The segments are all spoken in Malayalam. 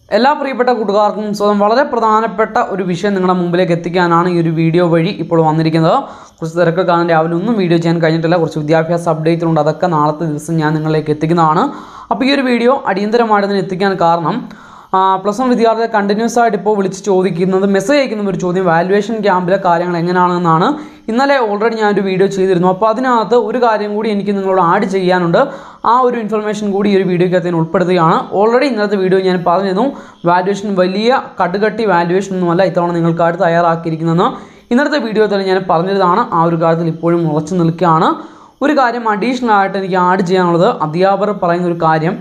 എല്ലാ പ്രിയപ്പെട്ട കൂട്ടുകാർക്കും സ്വന്തം വളരെ പ്രധാനപ്പെട്ട ഒരു വിഷയം നിങ്ങളുടെ മുമ്പിലേക്ക് എത്തിക്കാനാണ് ഈ ഒരു വീഡിയോ വഴി ഇപ്പോൾ വന്നിരിക്കുന്നത്. കുറച്ച് തിരക്ക് കാണാൻ രാവിലെ ഒന്നും വീഡിയോ ചെയ്യാൻ കഴിഞ്ഞിട്ടില്ല. കുറച്ച് വിദ്യാഭ്യാസ അപ്ഡേറ്റുകളുണ്ട്, അതൊക്കെ നാളത്തെ ദിവസം ഞാൻ നിങ്ങളിലേക്ക് എത്തിക്കുന്നതാണ്. അപ്പോൾ ഈ ഒരു വീഡിയോ അടിയന്തരമായിട്ട് തന്നെ എത്തിക്കാൻ കാരണം +1 വിദ്യാർത്ഥികളെ കണ്ടിന്യൂസ് ആയിട്ട് ഇപ്പോൾ വിളിച്ച് ചോദിക്കുന്നത്, മെസ്സേജ് അയക്കുന്ന ഒരു ചോദ്യം വാല്യുവേഷൻ ക്യാമ്പിലെ കാര്യങ്ങൾ എങ്ങനെയാണെന്നാണ്. ഇന്നലെ ഓൾറെഡി ഞാനൊരു വീഡിയോ ചെയ്തിരുന്നു. അപ്പോൾ അതിനകത്ത് ഒരു കാര്യം കൂടി എനിക്ക് നിങ്ങളോട് ആഡ് ചെയ്യാനുണ്ട്. ആ ഒരു ഇൻഫർമേഷൻ കൂടി ഈ ഒരു വീഡിയോയ്ക്കകത്ത് ഞാൻ ഉൾപ്പെടുത്തുകയാണ്. ഓൾറെഡി ഇന്നത്തെ വീഡിയോ ഞാൻ പറഞ്ഞിരുന്നു, വാല്യുവേഷൻ വലിയ കടുകട്ടി വാല്യുവേഷൻ ഒന്നുമല്ല ഇത്തവണ നിങ്ങൾക്കായിട്ട് തയ്യാറാക്കിയിരിക്കുന്നതെന്ന്. ഇന്നത്തെ വീഡിയോ തന്നെ ഞാൻ പറഞ്ഞതാണ്. ആ ഒരു കാര്യത്തിൽ ഇപ്പോഴും ഉറച്ചു നിൽക്കുകയാണ്. ഒരു കാര്യം അഡീഷണൽ ആയിട്ട് എനിക്ക് ആഡ് ചെയ്യാനുള്ളത്, അധ്യാപകർ പറയുന്ന ഒരു കാര്യം,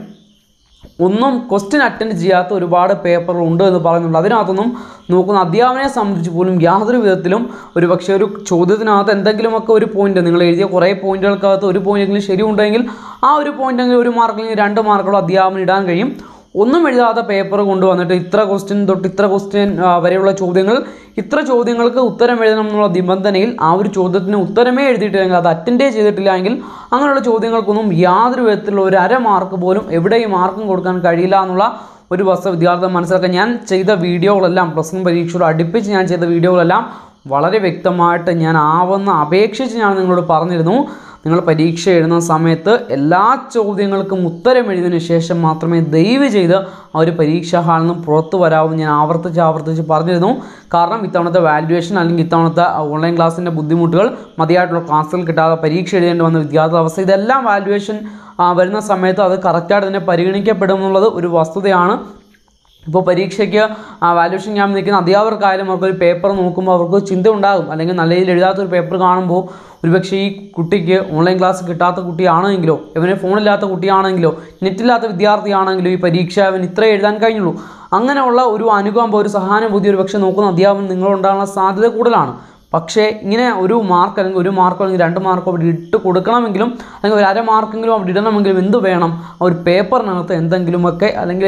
ഒന്നും ക്വസ്റ്റ്യൻ അറ്റൻഡ് ചെയ്യാത്ത ഒരുപാട് പേപ്പറുകൾ ഉണ്ട് എന്ന് പറയുന്നുണ്ട്. അതിനകത്തൊന്നും നോക്കുന്ന അധ്യാപകനെ സംബന്ധിച്ച് പോലും യാതൊരു വിധത്തിലും ഒരു പക്ഷേ ഒരു ചോദ്യത്തിനകത്ത് എന്തെങ്കിലുമൊക്കെ ഒരു പോയിന്റ്, നിങ്ങൾ എഴുതിയ കുറേ പോയിന്റുകൾക്കകത്ത് ഒരു പോയിന്റെങ്കിലും ശരിയുണ്ടെങ്കിൽ ആ ഒരു പോയിന്റെങ്കിലും 1 മാർക്കെങ്കിലും 2 മാർക്കുകളോ അധ്യാപകന് ഇടാൻ കഴിയും. ഒന്നും എഴുതാത്ത പേപ്പർ കൊണ്ടുവന്നിട്ട് ഇത്ര ക്വസ്റ്റ്യൻ തൊട്ട് ഇത്ര ക്വസ്റ്റ്യൻ വരെയുള്ള ചോദ്യങ്ങൾ, ഇത്ര ചോദ്യങ്ങൾക്ക് ഉത്തരം എഴുതണം എന്നുള്ള നിബന്ധനയിൽ ആ ഒരു ചോദ്യത്തിന് ഉത്തരമേ എഴുതിയിട്ടില്ലെങ്കിൽ, അത് അറ്റൻഡേ ചെയ്തിട്ടില്ല എങ്കിൽ അങ്ങനെയുള്ള ചോദ്യങ്ങൾക്കൊന്നും യാതൊരു വിധത്തിലുള്ള ഒരു 1/2 മാർക്ക് പോലും എവിടെയും മാർക്കും കൊടുക്കാൻ കഴിയില്ല എന്നുള്ള ഒരു വസ്തുത വിദ്യാർത്ഥികൾ മനസ്സിലാക്കാൻ. ഞാൻ ചെയ്ത വീഡിയോകളെല്ലാം +1 പരീക്ഷയോട് അടുപ്പിച്ച് ഞാൻ ചെയ്ത വീഡിയോകളെല്ലാം വളരെ വ്യക്തമായിട്ട് ഞാൻ അപേക്ഷിച്ച് ഞാൻ നിങ്ങളോട് പറഞ്ഞിരുന്നു. നിങ്ങൾ പരീക്ഷ എഴുതുന്ന സമയത്ത് എല്ലാ ചോദ്യങ്ങൾക്കും ഉത്തരം എഴുതിയതിനു ശേഷം മാത്രമേ ദയവ് ചെയ്ത് ആ ഒരു പരീക്ഷാ ഹാളിൽ നിന്നും പുറത്തു വരാവൂ ഞാൻ ആവർത്തിച്ച് പറഞ്ഞിരുന്നു. കാരണം ഇത്തവണത്തെ വാല്യുവേഷൻ അല്ലെങ്കിൽ ഇത്തവണത്തെ ഓൺലൈൻ ക്ലാസ്സിൻ്റെ ബുദ്ധിമുട്ടുകൾ, മതിയായിട്ടുള്ള ക്ലാസ്സുകൾ കിട്ടാതെ പരീക്ഷ എഴുതേണ്ടി വന്ന വിദ്യാർത്ഥി അവസ്ഥ, ഇതെല്ലാം വാല്യുവേഷൻ വരുന്ന സമയത്ത് അത് കറക്റ്റായിട്ട് തന്നെ പരിഗണിക്കപ്പെടും എന്നുള്ളത് ഒരു വസ്തുതയാണ്. ഇപ്പോൾ പരീക്ഷയ്ക്ക് വാല്യുവേഷൻ ക്യാമ്പ് നിൽക്കുന്ന അധ്യാപകർക്കായാലും അവർക്കൊരു പേപ്പർ നോക്കുമ്പോൾ അവർക്ക് ചിന്ത ഉണ്ടാകും. അല്ലെങ്കിൽ നല്ല രീതിയിൽ എഴുതാത്തൊരു പേപ്പർ കാണുമ്പോൾ ഒരുപക്ഷെ ഈ കുട്ടിക്ക് ഓൺലൈൻ ക്ലാസ് കിട്ടാത്ത കുട്ടിയാണെങ്കിലോ, ഇവന് ഫോണില്ലാത്ത കുട്ടിയാണെങ്കിലോ, നെറ്റില്ലാത്ത വിദ്യാർത്ഥിയാണെങ്കിലോ ഈ പരീക്ഷ അവൻ ഇത്രേ എഴുതാൻ കഴിഞ്ഞുള്ളൂ, അങ്ങനെയുള്ള ഒരു അനുകമ്പ, ഒരു സഹാനുഭൂതി ഒരു പക്ഷേ നോക്കുന്ന അധ്യാപകൻ നിങ്ങളുണ്ടാകാനുള്ള സാധ്യത കൂടുതലാണ്. പക്ഷേ ഇങ്ങനെ ഒരു മാർക്ക് അല്ലെങ്കിൽ 1 മാർക്കോ അല്ലെങ്കിൽ 2 മാർക്കോ അവിടെ ഇട്ട് കൊടുക്കണമെങ്കിലും, അല്ലെങ്കിൽ ഒരു 1/2 മാർക്കെങ്കിലും അവിടെ ഇടണമെങ്കിലും എന്ത് വേണം? ഒരു പേപ്പറിനകത്ത് എന്തെങ്കിലുമൊക്കെ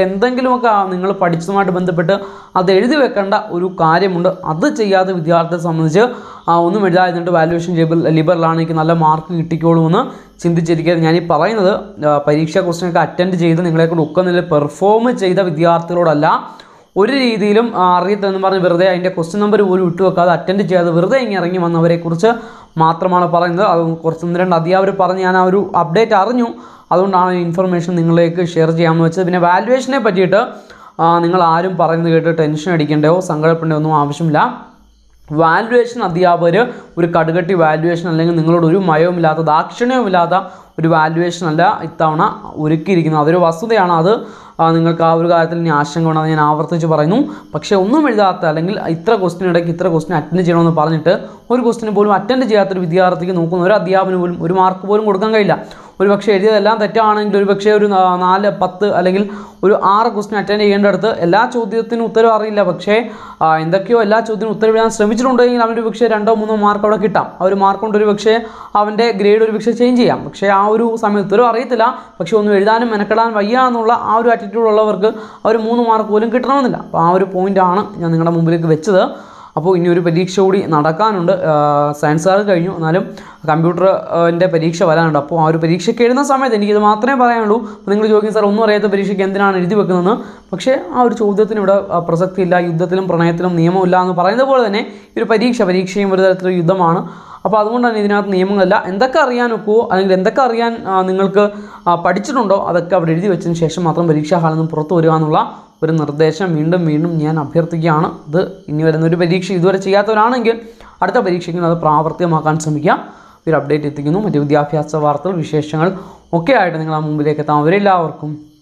നിങ്ങൾ പഠിച്ചതുമായിട്ട് ബന്ധപ്പെട്ട് അത് എഴുതി വെക്കേണ്ട ഒരു കാര്യമുണ്ട്. അത് ചെയ്യാത്ത വിദ്യാർത്ഥിയെ സംബന്ധിച്ച് ഒന്നും എഴുതാതിരുന്നിട്ട് വാല്യുവേഷൻ ലിബറലാണ്, എനിക്ക് നല്ല മാർക്ക് കിട്ടിക്കോളുമെന്ന് ചിന്തിച്ചിരിക്കുന്നത്. ഞാനീ പറയുന്നത് പരീക്ഷാ ക്വസ്റ്റ്യനൊക്കെ അറ്റൻഡ് ചെയ്ത് നിങ്ങളെക്കൊണ്ട് ഒക്കനിൽ പെർഫോം ചെയ്ത വിദ്യാർത്ഥികളോടല്ല. ഒരു രീതിയിലും അറിയത്തെന്ന് പറഞ്ഞ് വെറുതെ അതിൻ്റെ ക്വസ്റ്റ്യൻ നമ്പർ പോലും ഇട്ടുവെക്കാതെ അറ്റൻഡ് ചെയ്യാതെ വെറുതെ ഇറങ്ങി വന്നവരെക്കുറിച്ച് മാത്രമാണ് പറയുന്നത്. അത് കുറച്ച് 1-2 അധ്യാപകർ പറഞ്ഞ് ഞാൻ ആ ഒരു അപ്ഡേറ്റ് അറിഞ്ഞു. അതുകൊണ്ടാണ് ഈ ഇൻഫർമേഷൻ നിങ്ങളിലേക്ക് ഷെയർ ചെയ്യാമെന്ന് വെച്ചത്. പിന്നെ വാല്യുവേഷനെ പറ്റിയിട്ട് നിങ്ങൾ ആരും പറയുന്നത് കേട്ട് ടെൻഷൻ അടിക്കേണ്ടയോ സങ്കടപ്പെടേണ്ടയോ ഒന്നും ആവശ്യമില്ല. വാല്യുവേഷൻ അധ്യാപകർ ഒരു കടുകട്ടി വാല്യുവേഷൻ അല്ലെങ്കിൽ നിങ്ങളോട് ഒരു മയവുമില്ലാത്ത ദാക്ഷിണ്യവുമില്ലാത്ത ഒരു വാല്യുവേഷൻ അല്ല ഇത്തവണ ഒരുക്കിയിരിക്കുന്നത്. അതൊരു വസ്തുതയാണ്. അത് നിങ്ങൾക്ക് ആ ഒരു കാര്യത്തിൽ ഇനി ആശങ്ക വേണമെന്ന് ഞാൻ ആവർത്തിച്ച് പറയുന്നു. പക്ഷേ ഒന്നും എഴുതാത്ത അല്ലെങ്കിൽ ഇത്ര ക്വസ്റ്റ്യൻ ഇടയ്ക്ക് ഇത്ര ക്വസ്റ്റ്യൻ അറ്റൻഡ് ചെയ്യണമെന്ന് പറഞ്ഞിട്ട് ഒരു ക്വസ്റ്റ്യന് പോലും അറ്റൻഡ് ചെയ്യാത്തൊരു വിദ്യാർത്ഥിക്ക് നോക്കുന്ന ഒരു അധ്യാപനം പോലും 1 മാർക്ക് പോലും കൊടുക്കാൻ കഴിയില്ല. ഒരു പക്ഷേ എഴുതിയതെല്ലാം തെറ്റാണെങ്കിൽ ഒരു പക്ഷേ ഒരു 4, 10 അല്ലെങ്കിൽ ഒരു 6 ക്വസ്റ്റ്യൻ അറ്റൻഡ് ചെയ്യേണ്ടടുത്ത് എല്ലാ ചോദ്യത്തിനും ഉത്തരം അറിയില്ല, പക്ഷേ എന്തൊക്കെയോ എല്ലാ ചോദ്യത്തിനും ഉത്തരം എഴുതാൻ ശ്രമിച്ചിട്ടുണ്ടെങ്കിൽ അവനൊരു പക്ഷേ 2-3 മാർക്ക് അവിടെ കിട്ടാം. ആ ഒരു മാർക്ക് കൊണ്ട് ഒരു പക്ഷേ അവൻ്റെ ഗ്രേഡ് ഒരു പക്ഷേ ചേഞ്ച് ചെയ്യാം. പക്ഷേ ആ ഒരു സമയത്ത് ഉത്തരം അറിയത്തില്ല, പക്ഷേ ഒന്നും എഴുതാനും മെനക്കെടാൻ വയ്യ എന്നുള്ള ആ ഒരു ആറ്റിറ്റ്യൂഡ് ഉള്ളവർക്ക് ആ ഒരു 3 മാർക്ക് പോലും കിട്ടണമെന്നില്ല. അപ്പോൾ ആ ഒരു പോയിൻ്റാണ് ഞാൻ നിങ്ങളുടെ മുമ്പിലേക്ക് വെച്ചത്. അപ്പോൾ ഇനി ഒരു പരീക്ഷ കൂടി നടക്കാനുണ്ട്. സയൻസുകാർ കഴിഞ്ഞു, എന്നാലും കമ്പ്യൂട്ടറിൻ്റെ പരീക്ഷ വരാനുണ്ട്. അപ്പോൾ ആ ഒരു പരീക്ഷയ്ക്ക് എഴുതുന്ന സമയത്ത് എനിക്കിത് മാത്രമേ പറയാനുള്ളൂ. നിങ്ങൾ ചോദിക്കും, സാർ ഒന്നും അറിയാത്ത പരീക്ഷയ്ക്ക് എന്തിനാണ് എഴുതി വെക്കുന്നതെന്ന്. പക്ഷേ ആ ഒരു ചോദ്യത്തിന് ഇവിടെ പ്രസക്തിയില്ല. യുദ്ധത്തിലും പ്രണയത്തിലും നിയമമില്ല എന്ന് പറയുന്നത് പോലെ തന്നെ ഈ ഒരു പരീക്ഷയും ഒരു തരത്തിലൊരു യുദ്ധമാണ്. അപ്പോൾ അതുകൊണ്ട് തന്നെ ഇതിനകത്ത് നിയമങ്ങളില്ല. എന്തൊക്കെ അറിയാൻ ഒക്കുമോ അല്ലെങ്കിൽ എന്തൊക്കെ അറിയാൻ നിങ്ങൾക്ക് പഠിച്ചിട്ടുണ്ടോ അതൊക്കെ അവിടെ എഴുതി വെച്ചതിന് ശേഷം മാത്രം പരീക്ഷാ ഹാളിൽ നിന്ന് പുറത്തു വരിക എന്നുള്ള ഒരു നിർദ്ദേശം വീണ്ടും ഞാൻ അഭ്യർത്ഥിക്കുകയാണ്. ഇത് ഇനി വരുന്നൊരു പരീക്ഷ ഇതുവരെ ചെയ്യാത്തവരാണെങ്കിൽ അടുത്ത പരീക്ഷയ്ക്ക് അത് പ്രാവർത്തികമാക്കാൻ ശ്രമിക്കുക. ഒരു അപ്ഡേറ്റ് എത്തിക്കുന്നു. മറ്റ് വിദ്യാഭ്യാസ വാർത്തകൾ, വിശേഷങ്ങൾ ഒക്കെ ആയിട്ട് നിങ്ങളുടെ മുമ്പിലേക്ക് എത്താം. അവരെല്ലാവർക്കും